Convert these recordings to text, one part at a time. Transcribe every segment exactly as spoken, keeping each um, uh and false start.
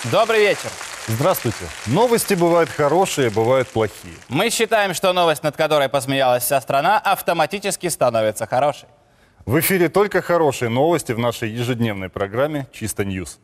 Добрый вечер. Здравствуйте. Новости бывают хорошие, бывают плохие. Мы считаем, что новость, над которой посмеялась вся страна, автоматически становится хорошей. В эфире только хорошие новости в нашей ежедневной программе «Чисто Ньюс».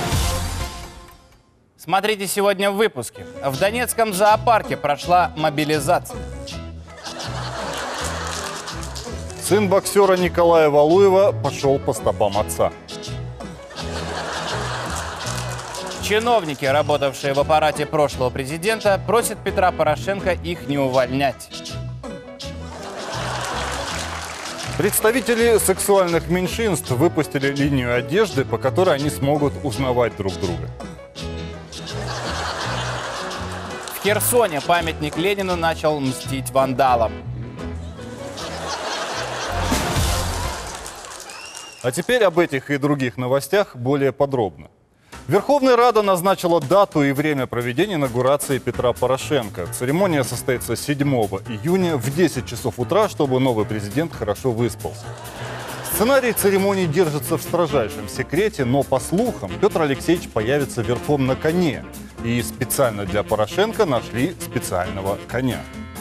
Смотрите сегодня в выпуске. В Донецком зоопарке прошла мобилизация. Сын боксера Николая Валуева пошел по стопам отца. Чиновники, работавшие в аппарате прошлого президента, просят Петра Порошенко их не увольнять. Представители сексуальных меньшинств выпустили линию одежды, по которой они смогут узнавать друг друга. В Херсоне памятник Ленину начал мстить вандалам. А теперь об этих и других новостях более подробно. Верховная Рада назначила дату и время проведения инаугурации Петра Порошенко. Церемония состоится седьмого июня в десять часов утра, чтобы новый президент хорошо выспался. Сценарий церемонии держится в строжайшем секрете, но, по слухам, Петр Алексеевич появится верхом на коне. И специально для Порошенко нашли специального коня.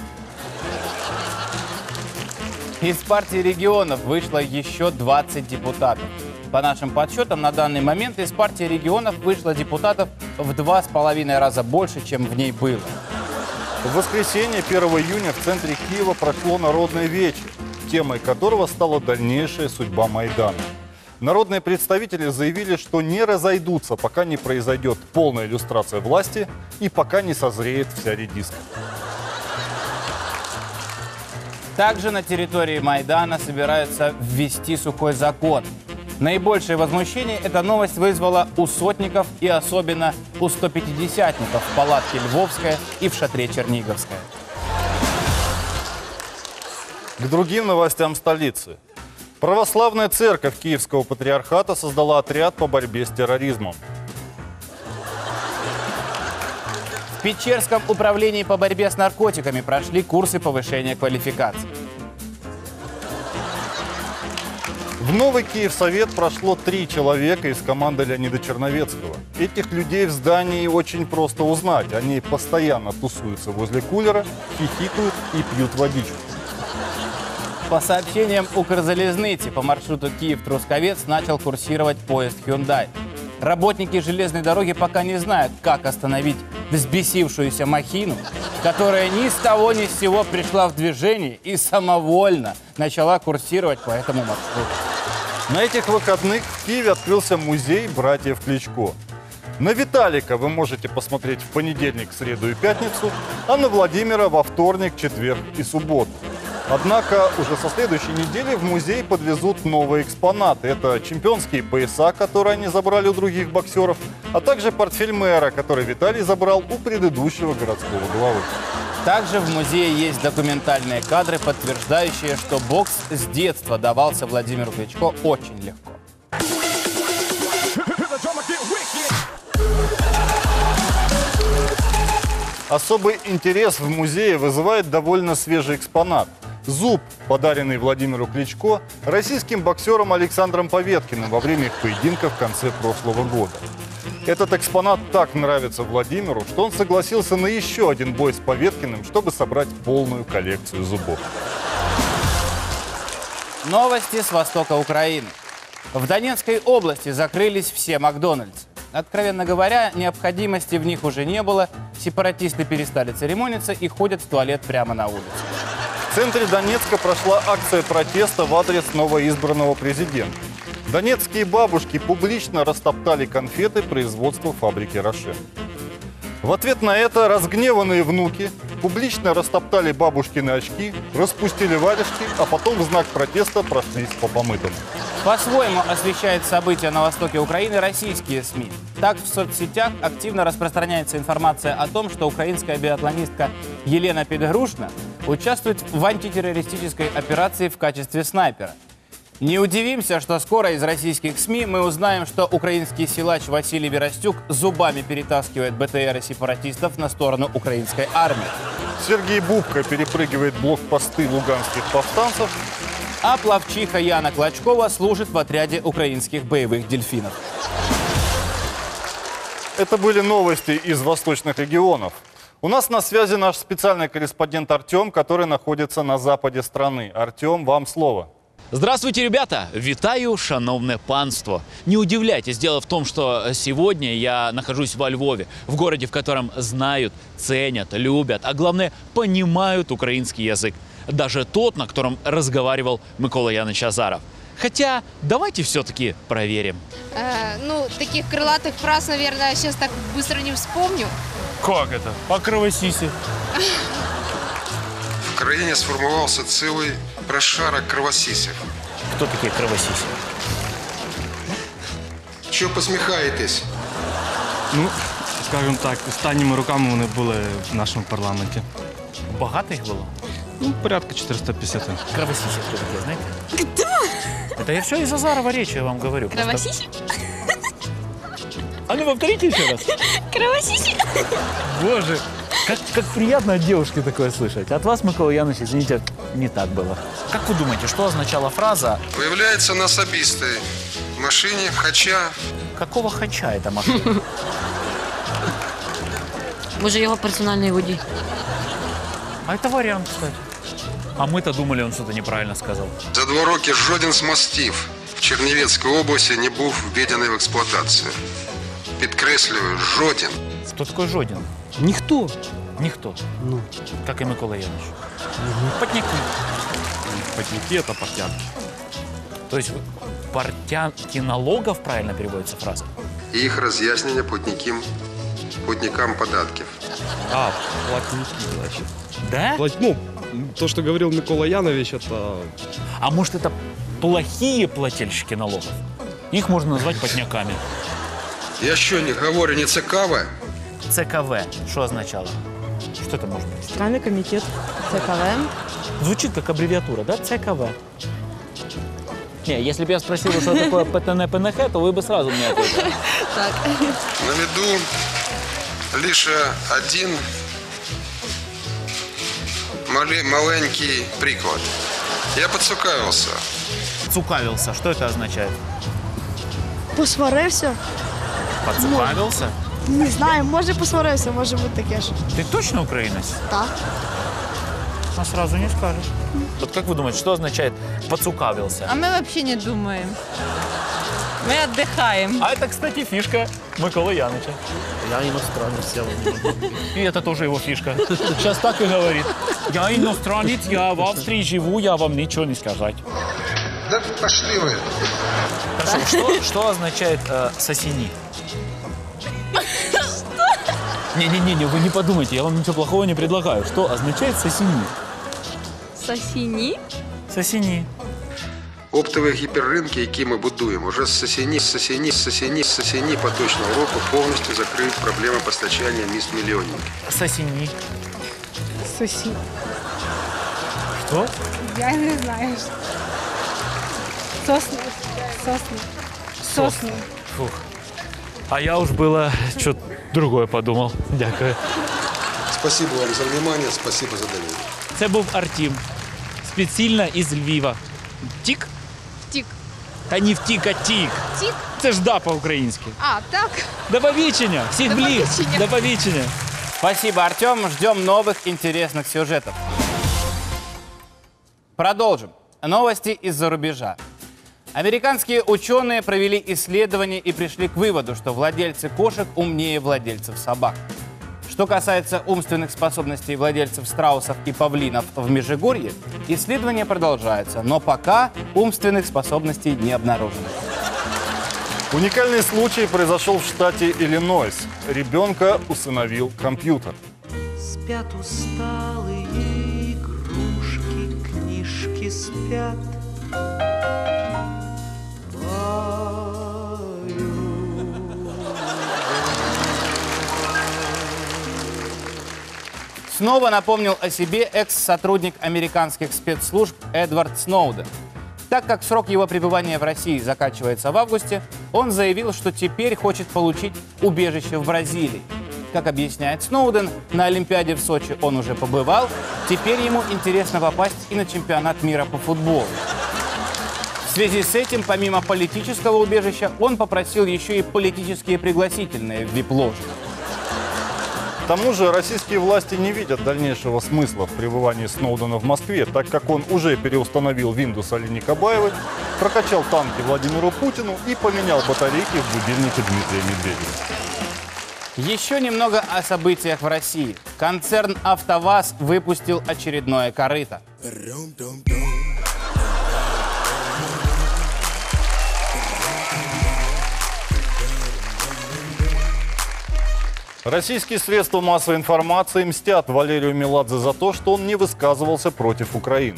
Из партии регионов вышло еще двадцать депутатов. По нашим подсчетам, на данный момент из партии регионов вышло депутатов в два с половиной раза больше, чем в ней было. В воскресенье, первого июня, в центре Киева прошло народное вечер, темой которого стала дальнейшая судьба Майдана. Народные представители заявили, что не разойдутся, пока не произойдет полная иллюстрация власти и пока не созреет вся редиска. Также на территории Майдана собираются ввести сухой закон. Наибольшее возмущение эта новость вызвала у сотников и особенно у стопятидесятников в палатке Львовская и в шатре Черниговская. К другим новостям столицы. Православная церковь Киевского патриархата создала отряд по борьбе с терроризмом. В Печерском управлении по борьбе с наркотиками прошли курсы повышения квалификации. В новый Киевсовет прошло три человека из команды Леонида Черновецкого. Этих людей в здании очень просто узнать. Они постоянно тусуются возле кулера, хихикают и пьют водичку. По сообщениям Укрзалезницы, по маршруту Киев-Трусковец начал курсировать поезд Hyundai. Работники железной дороги пока не знают, как остановить взбесившуюся махину, которая ни с того ни с сего пришла в движение и самовольно начала курсировать по этому маршруту. На этих выходных в Киеве открылся музей братьев Кличко. На Виталика вы можете посмотреть в понедельник, среду и пятницу, а на Владимира во вторник, четверг и субботу. Однако уже со следующей недели в музей подвезут новые экспонаты. Это чемпионские пояса, которые они забрали у других боксеров, а также портфель мэра, который Виталий забрал у предыдущего городского главы. Также в музее есть документальные кадры, подтверждающие, что бокс с детства давался Владимиру Кличко очень легко. Особый интерес в музее вызывает довольно свежий экспонат. Зуб, подаренный Владимиру Кличко российским боксером Александром Поветкиным во время их поединка в конце прошлого года. Этот экспонат так нравится Владимиру, что он согласился на еще один бой с Поветкиным, чтобы собрать полную коллекцию зубов. Новости с востока Украины. В Донецкой области закрылись все Макдональдсы. Откровенно говоря, необходимости в них уже не было, сепаратисты перестали церемониться и ходят в туалет прямо на улице. В центре Донецка прошла акция протеста в адрес новоизбранного президента. Донецкие бабушки публично растоптали конфеты производства фабрики «Рошен». В ответ на это разгневанные внуки публично растоптали бабушкины очки, распустили варежки, а потом в знак протеста прошлись по помытому. По-своему освещают события на востоке Украины российские СМИ. Так, в соцсетях активно распространяется информация о том, что украинская биатлонистка Елена Підгрушна участвует в антитеррористической операции в качестве снайпера. Не удивимся, что скоро из российских СМИ мы узнаем, что украинский силач Василий Веростюк зубами перетаскивает БТРы сепаратистов на сторону украинской армии. Сергей Бубка перепрыгивает блокпосты луганских повстанцев. А пловчиха Яна Клочкова служит в отряде украинских боевых дельфинов. Это были новости из восточных регионов. У нас на связи наш специальный корреспондент Артем, который находится на западе страны. Артем, вам слово. Здравствуйте, ребята! Витаю, шановне панство! Не удивляйтесь, дело в том, что сегодня я нахожусь во Львове, в городе, в котором знают, ценят, любят, а главное, понимают украинский язык. Даже тот, на котором разговаривал Микола Янович Азаров. Хотя, давайте все-таки проверим. Э, ну, таких крылатых фраз, наверное, сейчас так быстро не вспомню. Как это? По кровосисе. В країні сформувався цілий прошарок кровосісів. Кто такие кровосиси? Що посміхаєтесь? Ну, скажімо так, останніми роками вони були в нашому парламенті. Багато их было? Ну, порядка четыреста пятьдесят. Кровосиси кто такие, знаете? Кто? Это я все из Азарова речи, я вам говорю. Просто- Кровосиси? А ну повторите еще раз. Кровосиси? Боже, как, как приятно от девушки такое слышать. От вас, Микола Янович, извините, не так было. Как вы думаете, что означала фраза Виявляється на особистій машині, хоча «какого хача эта машина»? Може, його персональний водій. А это вариант, кстати. А мы-то думали, он что-то неправильно сказал. за два роки жоден з мостів в Чернівецькій області не був введений в експлуатацію. Підкреслюю, жоден. Кто такой Жодин? Ніхто. Никто. Ну, Как и Микола Янович. Потняки. потніки – це портянки. То есть портянки налогов, правильно переводится фраза? І їх роз'яснення платникам, платникам податків. А, платники, значит. Да? Плат- Ну, то, что говорил Микола Янович, это... А может, это плохие плательщики налогов? Их можно назвать потняками. Я що, не говорю, не цікаво? ЦКВ. Что означало? Что это может быть? Центральний комітет ЦКВ. Звучит как аббревиатура, да? ЦКВ. Не, если бы я спросил, что такое ПТН-ПНХ, то вы бы сразу мне ответили. Наведу лише один мале- маленький приклад. Я поцікавився. Цукавился. Что это означает? Посварився? Подцукавился? Не знаю, може посварився, може бути таке ж. Ты точно украинец? Так. А сразу не скажешь. Вот как вы думаете, что означает «поцукавился»? А мы вообще не думаем. Мы отдыхаем. А это, кстати, фишка Миколы Яныча. Я іностранець, я вам. И это тоже его фишка. Сейчас так и говорит. Я иностранец, я в Австрии живу, я вам ничего не сказать. Да пошли ви. Хорошо, что, что означает э, «сосини»? Не-не-не, вы не подумайте, я вам ничего плохого не предлагаю. Что означает «сосини»? Сосини? «Сосини». Оптові гіперринки, які ми будуємо, вже з сосіні, з сосіні, з сосіні, з сосіні поточного року повністю закриють проблеми постачання міст мільйонів. «Сосини». Сосі. Что? Я не знаю. Сосни. Сосни. Сосни. Фух. А я уж было что-то другое подумал. Дякую. Спасибо вам за внимание, спасибо за доверие. Це був Артем. Спеціально із Львова. Тік? Тік. Та не втік, а тік. Тік? Це ж да по-українськи. А, так. До побачення. Всіх До благ. побачення. До побачення. Спасибо, Артем. Ждем новых интересных сюжетов. Продолжим. Новости из-за рубежа. Американские ученые провели исследование и пришли к выводу, что владельцы кошек умнее владельцев собак. Что касается умственных способностей владельцев страусов и павлинов в Межигорье, исследование продолжается, но пока умственных способностей не обнаружено. Уникальный случай произошел в штате Иллинойс. Ребенка усыновил компьютер. Спят усталые игрушки, книжки спят. Снова напомнил о себе экс-сотрудник американских спецслужб Эдвард Сноуден. Так как срок его пребывания в России заканчивается в августе, он заявил, что теперь хочет получить убежище в Бразилии. Как объясняет Сноуден, на Олимпиаде в Сочи он уже побывал, теперь ему интересно попасть и на чемпионат мира по футболу. связи с этим, помимо политического убежища, он попросил еще и политические пригласительные в вип-ложу. К тому же российские власти не видят дальнейшего смысла в пребывании Сноудена в Москве, так как он уже переустановил Windows Алине Кабаевой, прокачал танки Владимиру Путину и поменял батарейки в будильнике Дмитрия Медведева. Еще немного о событиях в России. Концерн «АвтоВАЗ» выпустил очередное корыто. Российские средства массовой информации мстят Валерию Меладзе за то, что он не высказывался против Украины.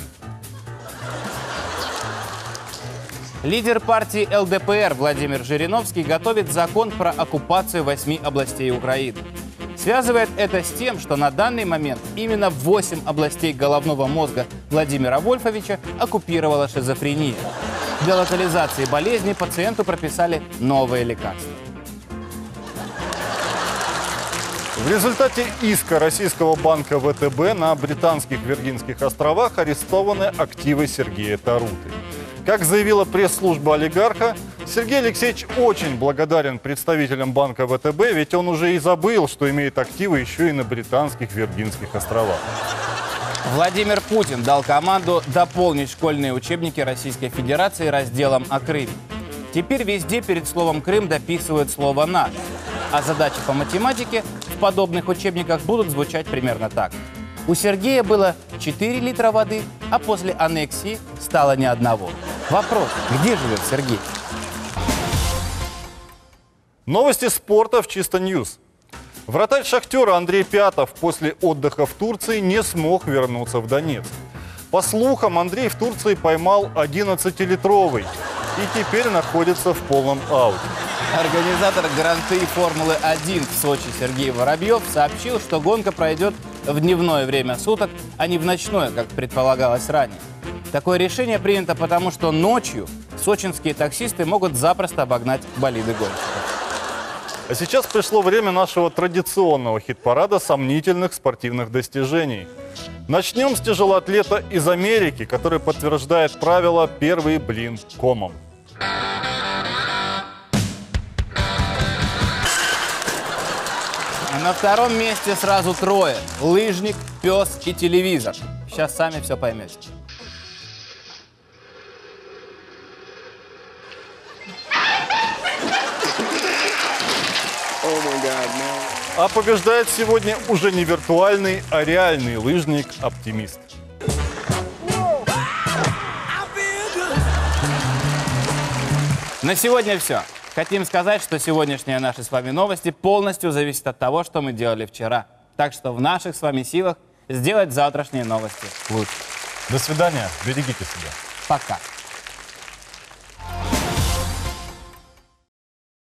Лидер партии эл дэ пэ эр Владимир Жириновский готовит закон про оккупацию восьми областей Украины. Связывает это с тем, что на данный момент именно восемь областей головного мозга Владимира Вольфовича оккупировала шизофрения. Для локализации болезни пациенту прописали новые лекарства. В результате иска российского банка вэ тэ бэ на британских Виргинских островах арестованы активы Сергея Таруты. Как заявила пресс-служба олигарха, Сергей Алексеевич очень благодарен представителям банка вэ тэ бэ, ведь он уже и забыл, что имеет активы еще и на британских Виргинских островах. Владимир Путин дал команду дополнить школьные учебники Российской Федерации разделом о Крыме. Теперь везде перед словом «Крым» дописывают слово «наш». А задачи по математике в подобных учебниках будут звучать примерно так. У Сергея было четыре литра воды, а после аннексии стало ни одного. Вопрос: где живет Сергей? Новости спорта в Чисто Ньюс. Вратарь «Шахтера» Андрей Пятов после отдыха в Турции не смог вернуться в Донецк. По слухам, Андрей в Турции поймал одиннадцатилитровый и теперь находится в полном ауте. Организатор Гран-при Формулы один в Сочи Сергей Воробьев сообщил, что гонка пройдет в дневное время суток, а не в ночное, как предполагалось ранее. Такое решение принято потому, что ночью сочинские таксисты могут запросто обогнать болиды гонщиков. А сейчас пришло время нашего традиционного хит-парада сомнительных спортивных достижений. Начнем с тяжелоатлета из Америки, который подтверждает правило «первый блин комом». На втором месте сразу трое. Лыжник, пес и телевизор. Сейчас сами все поймете. А побеждает сегодня уже не виртуальный, а реальный лыжник-оптимист. На сегодня все. Хотим сказать, что сегодняшние наши с вами новости полностью зависят от того, что мы делали вчера. Так что в наших с вами силах сделать завтрашние новости лучше. До свидания. Берегите себя. Пока.